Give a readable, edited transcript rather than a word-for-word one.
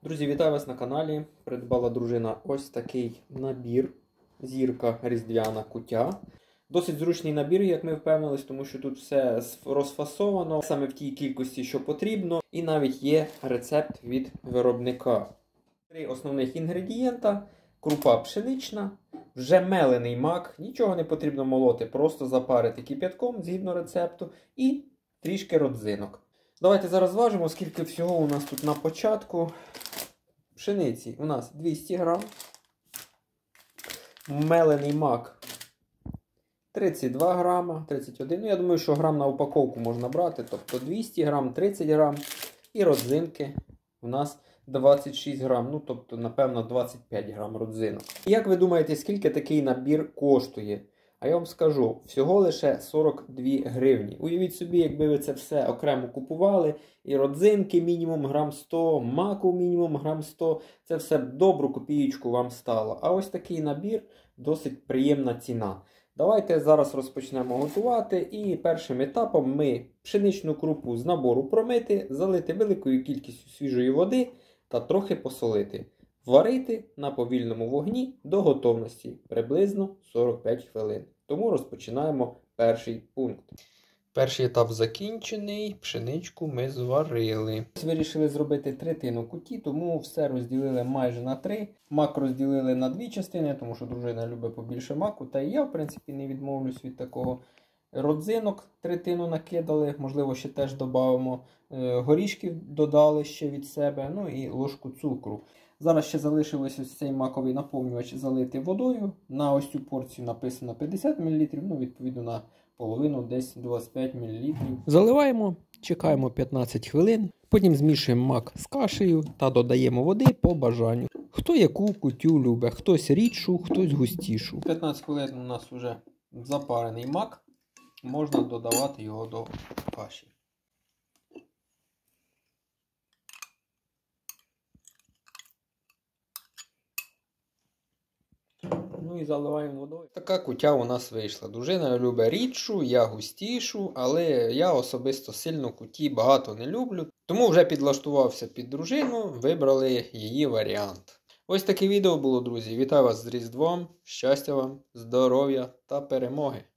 Друзі, вітаю вас на каналі. Придбала дружина ось такий набір. Зірка різдвяна куття. Досить зручний набір, як ми впевнились, тому що тут все розфасовано саме в тій кількості, що потрібно. І навіть є рецепт від виробника. 3 основних інгредієнта. Крупа пшенична, вже мелений мак, нічого не потрібно молоти, просто запарити кип'ятком згідно рецепту і трішки родзинок. Давайте зараз зважимо, скільки всього у нас тут на початку. Пшениці у нас 200 грам. Мелений мак 32 грама, 31. Ну, я думаю, що грам на упаковку можна брати. Тобто 200 грам, 30 грам. І родзинки у нас 26 грам. Ну, тобто, напевно, 25 грам родзинок. Як ви думаєте, скільки такий набір коштує? А я вам скажу, всього лише 42 гривні. Уявіть собі, якби ви це все окремо купували, і родзинки мінімум грам 100, маку мінімум грам 100, це все добру копієчку вам стало. А ось такий набір, досить приємна ціна. Давайте зараз розпочнемо готувати, і першим етапом ми пшеничну крупу з набору промити, залити великою кількістю свіжої води та трохи посолити. Варити на повільному вогні до готовності, приблизно 45 хвилин. Тому розпочинаємо перший пункт. Перший етап закінчений, пшеничку ми зварили. Вирішили зробити третину куті, тому все розділили майже на 3. Мак розділили на 2 частини, тому що дружина любить побільше маку. Та і я, в принципі, не відмовлюсь від такого. Родзинок третину накидали, можливо, ще теж додамо. Горішків додали ще від себе, ну і ложку цукру. Зараз ще залишилось ось цей маковий наповнювач залити водою. На ось цю порцію написано 50 мл, ну відповідно на половину десь 25 мл. Заливаємо, чекаємо 15 хвилин, потім змішуємо мак з кашею та додаємо води по бажанню. Хто яку кутю любить, хтось рідшу, хтось густішу. 15 хвилин у нас вже запарений мак, можна додавати його до каші. Ну і заливаємо водою. Така кутя у нас вийшла. Дружина любить рідшу, я густішу, але я особисто сильно куті багато не люблю. Тому вже підлаштувався під дружину, вибрали її варіант. Ось таке відео було, друзі. Вітаю вас з Різдвом, щастя вам, здоров'я та перемоги!